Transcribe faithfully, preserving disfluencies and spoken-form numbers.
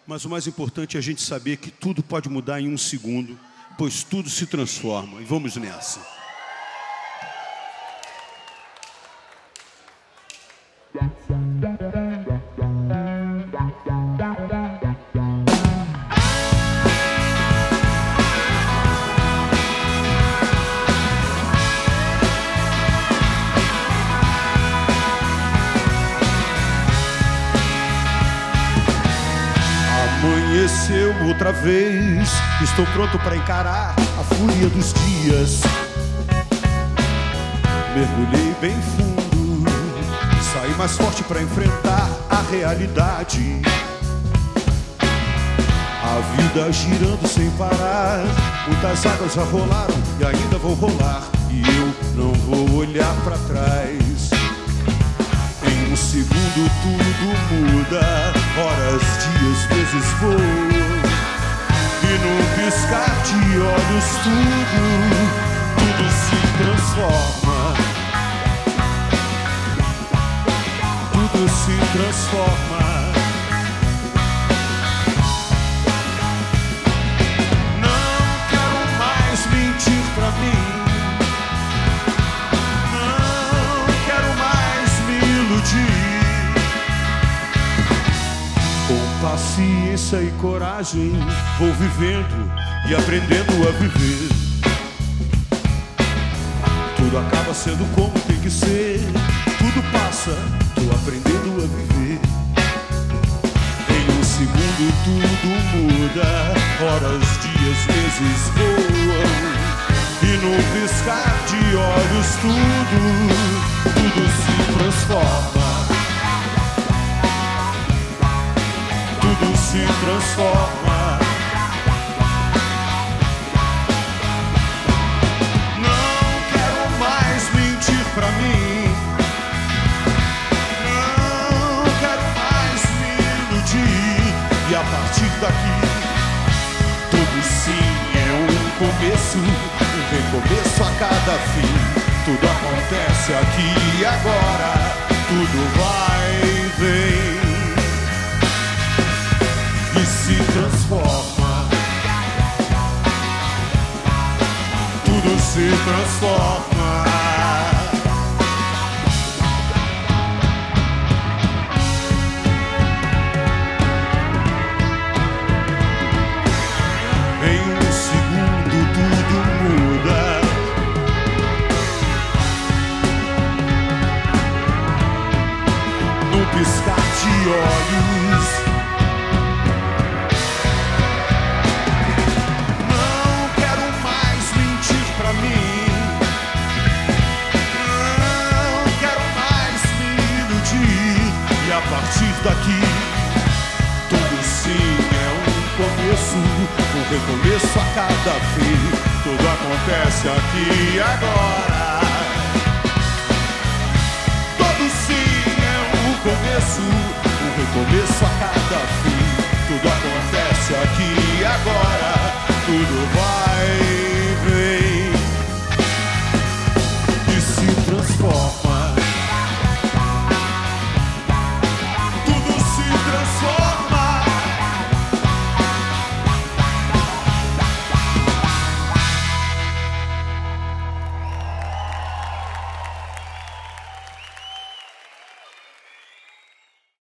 Mas o mais importante é a gente saber que tudo pode mudar em um segundo, pois tudo se transforma. E vamos nessa. Amanheceu outra vez, estou pronto para encarar a fúria dos dias. Mergulhei bem fundo, saí mais forte para enfrentar a realidade. A vida girando sem parar, muitas águas já rolaram e ainda vão rolar. E eu não vou olhar para trás. Em um segundo tudo muda, horas, dias, meses voam. E num piscar de olhos tudo, tudo se transforma. Tudo se transforma. Não quero mais mentir pra mim. Com paciência e coragem vou vivendo e aprendendo a viver. Tudo acaba sendo como tem que ser. Tudo passa, tô aprendendo a viver. Em um segundo tudo muda, horas, dias, meses voam. E no piscar de olhos tudo, tudo se transforma. Tudo se transforma. Não quero mais mentir pra mim. Não quero mais me iludir. E a partir daqui, tudo sim é um começo, um recomeço a cada fim. Tudo acontece aqui e agora. Tudo vai e vem e se transforma. Tudo se transforma. Em um segundo tudo muda. No piscar de olhos. A partir daqui, tudo sim é um começo, um recomeço a cada fim. Tudo acontece aqui e agora. Tudo sim é um começo, um recomeço